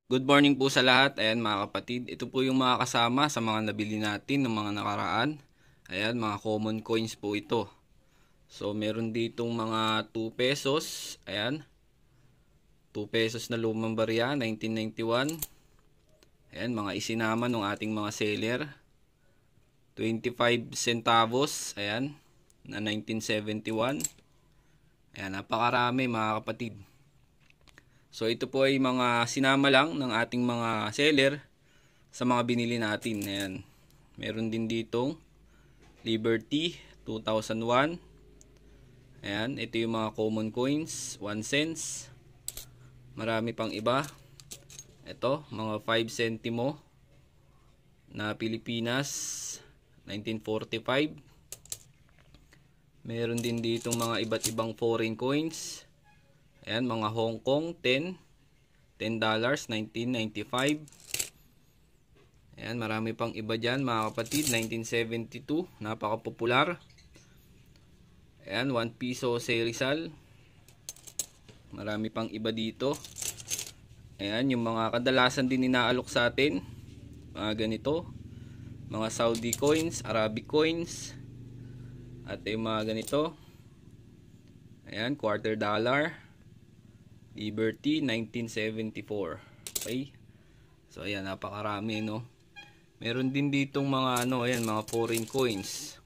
Good morning po sa lahat. Ayan mga kapatid, ito po yung mga kasama sa mga nabili natin ng mga nakaraan. Ayan, mga common coins po ito. So meron ditong mga 2 pesos. Ayan, 2 pesos na lumang barya, 1991. Ayan, mga isinama ng ating mga seller. 25 centavos, ayan, na 1971. Ayan, napakarami mga kapatid. So ito po ay mga sinama lang ng ating mga seller sa mga binili natin. Ayan. Meron din ditong Liberty 2001. Ayan, ito yung mga common coins, 1 cents. Marami pang iba. Ito, mga 5 centimo na Pilipinas 1945. Meron din ditong mga iba't ibang foreign coins. Ayan, mga Hong Kong 10 $10, 1995. Ayan, marami pang iba dyan mga kapatid. 1972, napaka-popular. Ayan, 1 piso Rizal. Marami pang iba dito. Ayan, yung mga kadalasan din inaalok sa atin. Mga ganito. Mga Saudi coins, Arabic coins. At yung mga ganito. Ayan, quarter dollar. Liberty 1974. Okay? So ayan, napakarami no. Meron din ditong mga ayan, mga foreign coins.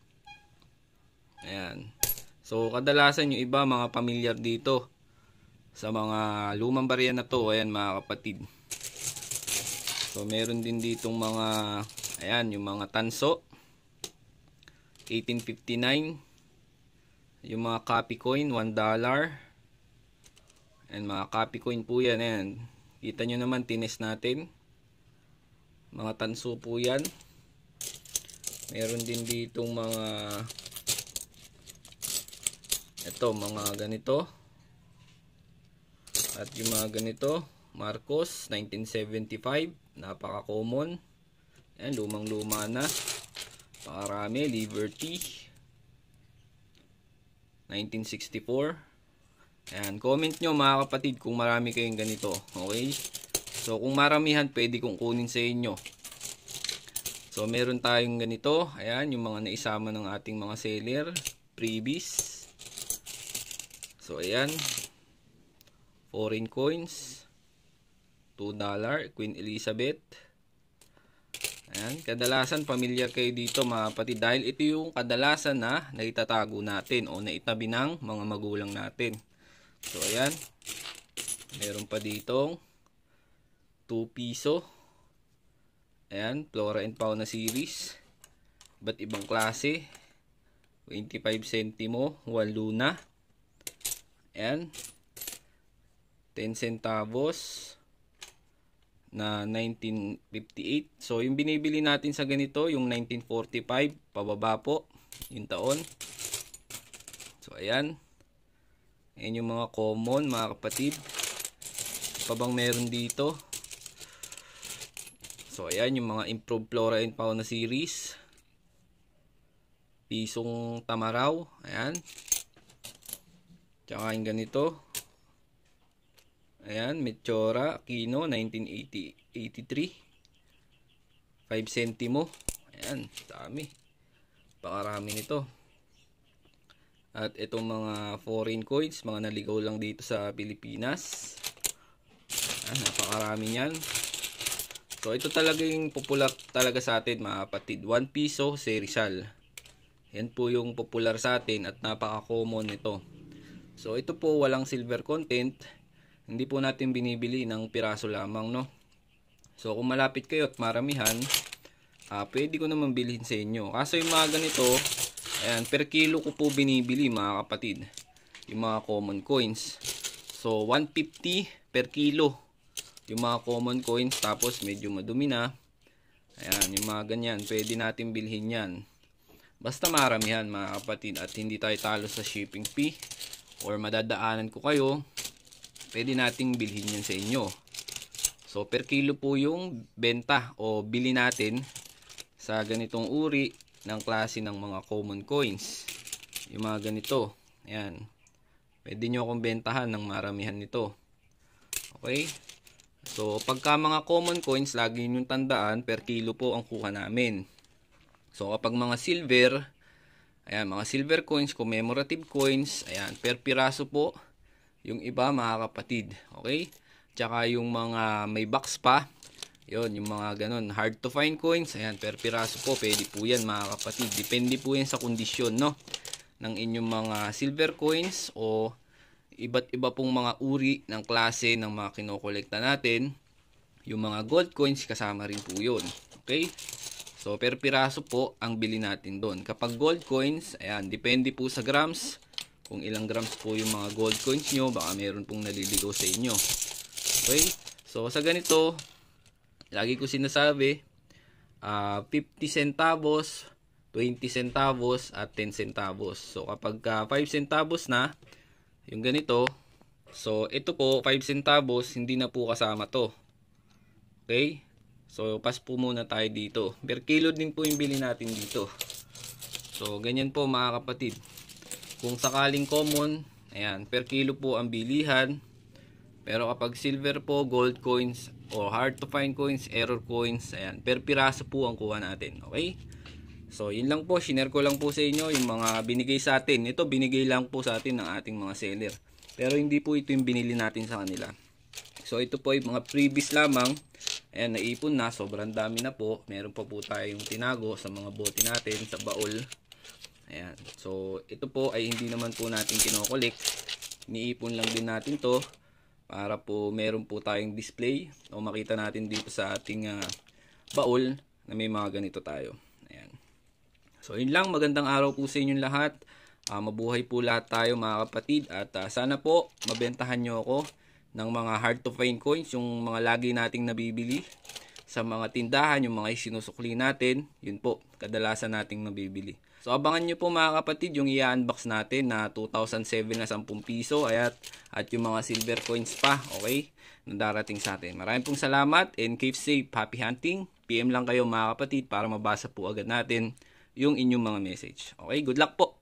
Ayan. So kadalasan yung iba mga pamilyar dito sa mga lumang barya na to, ayan mga kapatid. So meron din ditong mga ayan, yung mga tanso 1859. Yung mga copy coin, $1. And mga copy coin po yan. Ayan. Kita nyo naman, tines natin. Mga tanso po yan. Meron din ditong mga mga ganito. At yung mga ganito, Marcos 1975. Napaka common. Ayan, lumang luma na. Pakarami. Liberty 1964. Ayan, comment nyo mga kapatid kung marami kayong ganito. Okay? So, kung maramihan, pwede kong kunin sa inyo. So, meron tayong ganito. Ayan, yung mga naisama ng ating mga seller. Freebies. So, ayan. Foreign coins. $2. Queen Elizabeth. Ayan, kadalasan pamilyar kayo dito mga kapatid. Dahil ito yung kadalasan na naitatago natin o naitabi ng mga magulang natin. So ayan, meron pa ditong 2 piso. Ayan, Flora and Fauna series. Iba't ibang klase. 25 centimo, 1 luna. Ayan, 10 centavos na 1958. So yung binibili natin sa ganito, yung 1945, pababa po yung taon. So ayan. Ayan yung mga common mga kapatid. Pa bang meron dito? So ayan yung mga improved Flora and Fauna series. Pisong Tamaraw. Ayan. Tsaka yung ganito. Ayan, Mechora Aquino 1983. 5 centimo. Ayan, dami. Pakarami nito. At itong mga foreign coins, mga naligaw lang dito sa Pilipinas. Napakarami niyan. So ito talaga yung popular talaga sa atin mga kapatid. 1 piso Rizal. Yan po yung popular sa atin at napaka-common nito. So ito po walang silver content. Hindi po natin binibili ng piraso lamang, no. So kung malapit kayo at maramihan, pwede ko naman bilhin sa inyo. Kaso yung mga ganito, ayan, per kilo ko po binibili mga kapatid. Yung mga common coins. So 150 per kilo. Yung mga common coins, tapos medyo madumi na. Ayan, yung mga ganyan, pwede natin bilhin yan. Basta maramihan mga kapatid at hindi tayo talo sa shipping fee or madadaanan ko kayo, pwede nating bilhin yan sa inyo. So per kilo po yung benta o bili natin sa ganitong uri ng klase ng mga common coins. Yung mga ganito. Ayan. Pwede nyo akong bentahan ng maramihan nito. Okay? So, pagka mga common coins, lagi nyo tandaan, per kilo po ang kuha namin. So, kapag mga silver, ayan, mga silver coins, commemorative coins, ayan, per piraso po. Yung iba, mga kapatid. Okay? Tsaka yung mga may box pa, yun, yung mga ganun, hard to find coins, ayan, per piraso po, pwede po yan, mga kapatid. Depende po yan sa kondisyon, no? Ng inyong mga silver coins o iba't iba pong mga uri ng klase ng mga kinokolekta natin. Yung mga gold coins kasama rin po yun. Okay? So per piraso po ang bili natin doon. Kapag gold coins, ayan, depende po sa grams. Kung ilang grams po yung mga gold coins nyo, baka meron pong naliligaw sa inyo. Okay? So sa ganito, lagi ko sinasabi, 50 centavos, 20 centavos at 10 centavos. So kapag 5 centavos na, yung ganito, so ito po 5 centavos, hindi na po kasama to. Okay? So pass po muna tayo dito. Per kilo din po yung bili natin dito. So ganyan po mga kapatid. Kung sakaling common, ayan, per kilo po ang bilihan. Pero kapag silver po, gold coins o hard to find coins, error coins, ayan, per piraso po ang kuha natin. Okay? So, yun lang po. Shinare ko lang po sa inyo yung mga binigay sa atin. Ito, binigay lang po sa atin ng ating mga seller. Pero hindi po ito yung binili natin sa kanila. So, ito po yung mga freebies lamang. Ayan, naipon na. Sobrang dami na po. Meron pa po tayong tinago sa mga bote natin, sa baul. Ayan. So, ito po ay hindi naman po natin kinokolik. Niipon lang din natin to para po meron po tayong display o makita natin dito sa ating baul na may mga ganito tayo. Ayan. So, yun lang. Magandang araw po sa inyong lahat. Mabuhay po lahat tayo mga kapatid. At sana po mabentahan nyo ako ng mga hard to find coins. Yung mga lagi nating nabibili sa mga tindahan. Yung mga sinusukli natin. Yun po. Kadalasan nating nabibili. So, abangan nyo po mga kapatid yung i-unbox natin na 2007 na 10 piso. At yung mga silver coins pa. Okay? Na darating sa atin. Maraming pong salamat and keep safe. Happy hunting. PM lang kayo mga kapatid para mabasa po agad natin yung inyong mga message. Okay, good luck po!